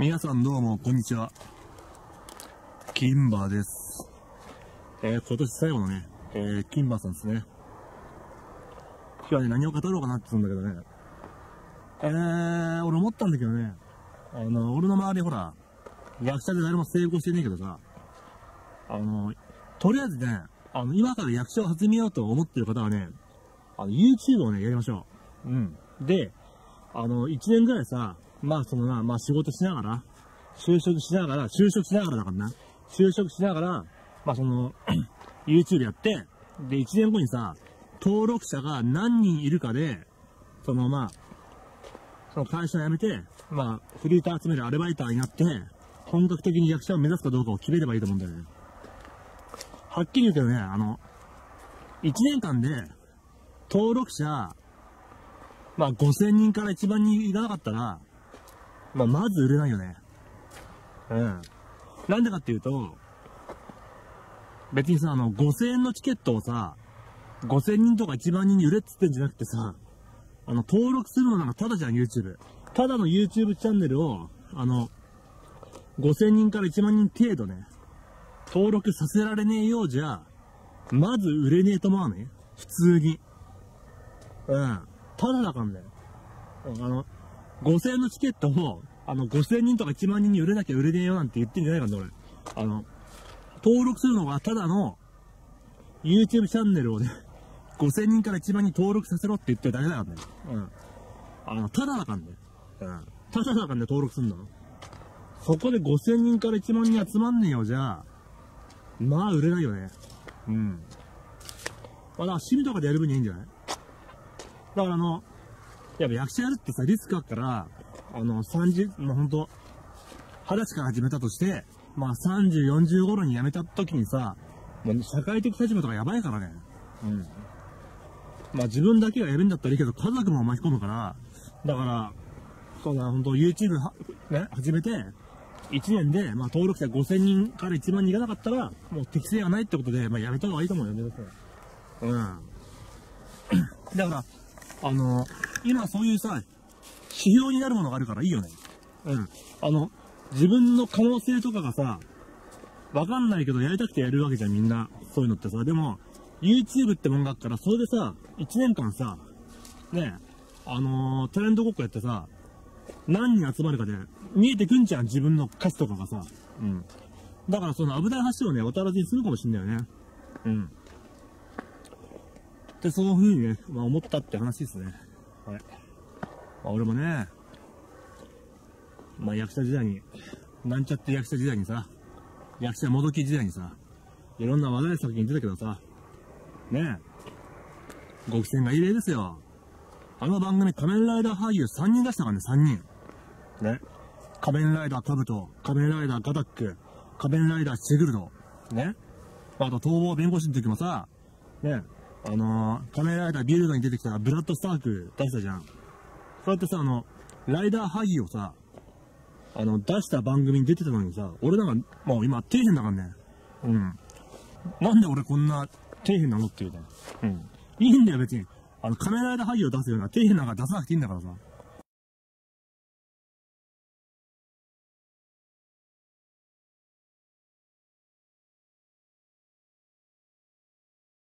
皆さんどうもこんにちは。キンバーです。今年最後のね、キンバーさんですね。今日はね、何を語ろうかなって言うんだけどね。俺思ったんだけどね、俺の周りほら、役者で誰も成功してねえけどさ、とりあえずね、今から役者を始めようと思ってる方はね、YouTube をね、やりましょう。で、1年ぐらいさ、仕事しながら、就職しながらだからな。就職しながら、YouTube やって、で、1年後にさ、登録者が何人いるかで、その会社を辞めて、フリーター集めるアルバイターになって、本格的に役者を目指すかどうかを決めればいいと思うんだよね。はっきり言うけどね、1年間で、登録者、5000人から1万人いかなかったら、まず売れないよね。なんでかっていうと、別にさ、5000円のチケットをさ、5000人とか1万人に売れっつってんじゃなくてさ、登録するのなんかただじゃん、YouTube。ただの YouTube チャンネルを、5000人から1万人程度ね、登録させられねえようじゃ、まず売れねえと思わねえ普通に。ただだかんだよ。5000円のチケットを、5000人とか1万人に売れなきゃ売れねえよなんて言ってんじゃないかんだ、俺。登録するのがただの YouTube チャンネルをね、5000人から1万人登録させろって言ってるだけだからね。ただだかんだよ。ただだかんで登録すんの。そこで5000人から1万人集まんねえよ、じゃあ。売れないよね。だから趣味とかでやる分にはいいんじゃない？だからやっぱ役者やるってさ、リスクあるから、ほんと、20歳から始めたとして、30、40頃に辞めた時にさ、もう社会的立場とかやばいからね。自分だけがやるんだったらいいけど、家族も巻き込むから、だから、ほんと YouTube ね、始めて、1年で、登録者5000人から1万人いかなかったら、もう適性がないってことで、やめた方がいいと思うよね、だから、今そういうさ、指標になるものがあるからいいよね。自分の可能性とかがさ、わかんないけどやりたくてやるわけじゃん、みんな。そういうのってさ。でも、YouTube ってもんがあっから、それでさ、1年間さ、ね、タレントごっこやってさ、何人集まるかで、見えてくんじゃん、自分の価値とかがさ。だからその危ない橋をね、渡らずに済むかもしんないよね。で、そういう風にね、思ったって話ですね。はい。俺もね、役者時代に、なんちゃって役者時代にさ、役者もどき時代にさ、いろんな話題作品出たけどさ、ねえ、ご期待が異例ですよ。あの番組仮面ライダー俳優3人出したからね、3人。ね。仮面ライダーカブト、仮面ライダーガタック、仮面ライダーシグルド。ね。あと逃亡弁護士の時もさ、ね、仮面ライダービルドに出てきたブラッドスターク出したじゃん。そうやってさ、ライダー俳優をさ、出した番組に出てたのにさ、俺なんか、もう今、底辺だからね。なんで俺こんな底辺なのっていうね。いいんだよ、別に。仮面ライダー俳優を出すような底辺なんか出さなくていいんだからさ。